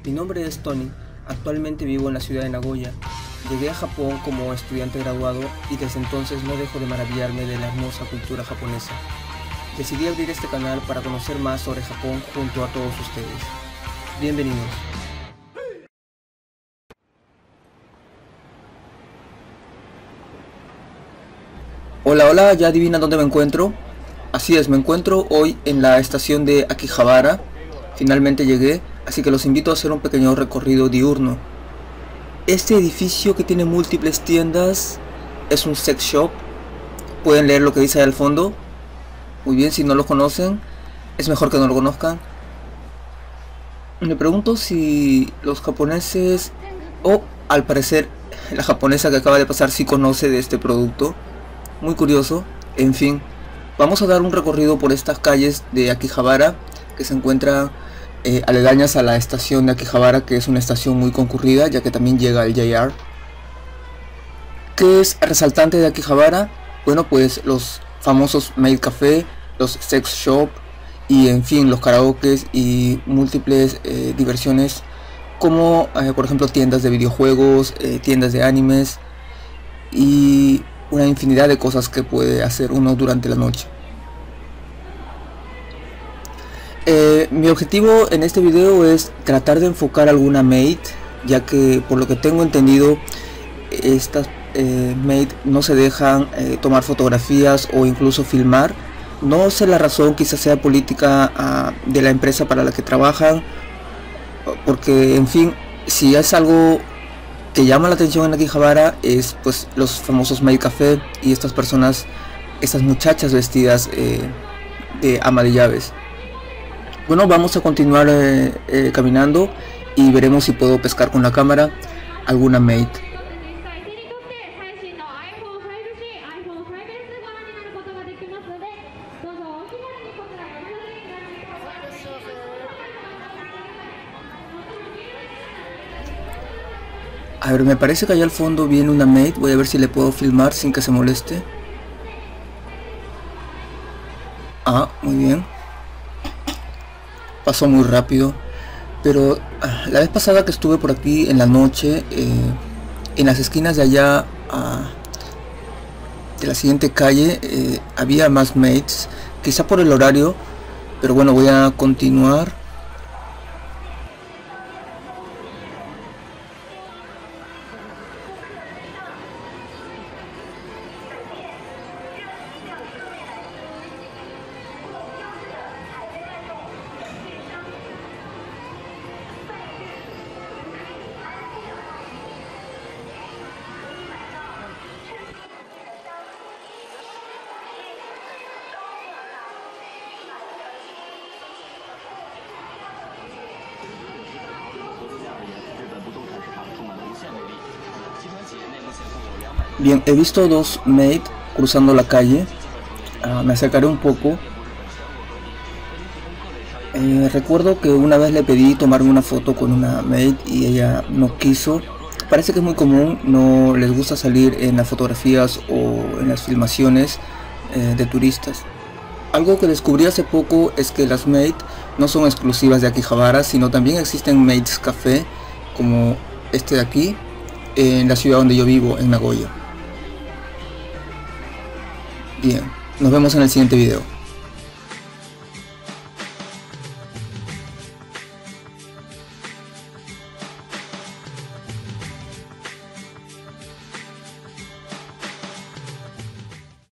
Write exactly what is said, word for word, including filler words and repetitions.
Mi nombre es Tony, actualmente vivo en la ciudad de Nagoya. Llegué a Japón como estudiante graduado y desde entonces no dejo de maravillarme de la hermosa cultura japonesa. Decidí abrir este canal para conocer más sobre Japón junto a todos ustedes. Bienvenidos. Hola, hola, ¿ya adivina dónde me encuentro? Así es, me encuentro hoy en la estación de Akihabara. Finalmente llegué, así que los invito a hacer un pequeño recorrido diurno. Este edificio que tiene múltiples tiendas es un sex shop. Pueden leer lo que dice ahí al fondo. Muy bien, si no lo conocen, es mejor que no lo conozcan. Me pregunto si los japoneses, o al parecer la japonesa que acaba de pasar sí conoce de este producto. Muy curioso. En fin, vamos a dar un recorrido por estas calles de Akihabara que se encuentran eh, aledañas a la estación de Akihabara, que es una estación muy concurrida ya que también llega el J R. ¿Qué es resaltante de Akihabara? Bueno, pues los famosos maid café, los sex shop y en fin los karaokes y múltiples eh, diversiones como eh, por ejemplo tiendas de videojuegos, eh, tiendas de animes y una infinidad de cosas que puede hacer uno durante la noche. Eh, mi objetivo en este video es tratar de enfocar alguna maid, ya que por lo que tengo entendido estas eh, maid no se dejan eh, tomar fotografías o incluso filmar. No sé la razón, quizás sea política uh, de la empresa para la que trabajan, porque en fin, si es algo que llama la atención en Akihabara es pues los famosos maid café y estas personas, estas muchachas vestidas eh, de ama de llaves. Bueno, vamos a continuar eh, eh, caminando y veremos si puedo pescar con la cámara alguna maid. A ver, me parece que allá al fondo viene una maid. Voy a ver si le puedo filmar sin que se moleste. Ah, muy bien. Pasó muy rápido. Pero ah, la vez pasada que estuve por aquí en la noche, eh, en las esquinas de allá ah, de la siguiente calle, eh, había más maids. Quizá por el horario, pero bueno, voy a continuar. Bien, he visto dos maid cruzando la calle. Uh, me acercaré un poco. Eh, recuerdo que una vez le pedí tomarme una foto con una maid y ella no quiso. Parece que es muy común, no les gusta salir en las fotografías o en las filmaciones eh, de turistas. Algo que descubrí hace poco es que las maid no son exclusivas de Akihabara, sino también existen maids café como este de aquí, en la ciudad donde yo vivo, en Nagoya. Bien, nos vemos en el siguiente video.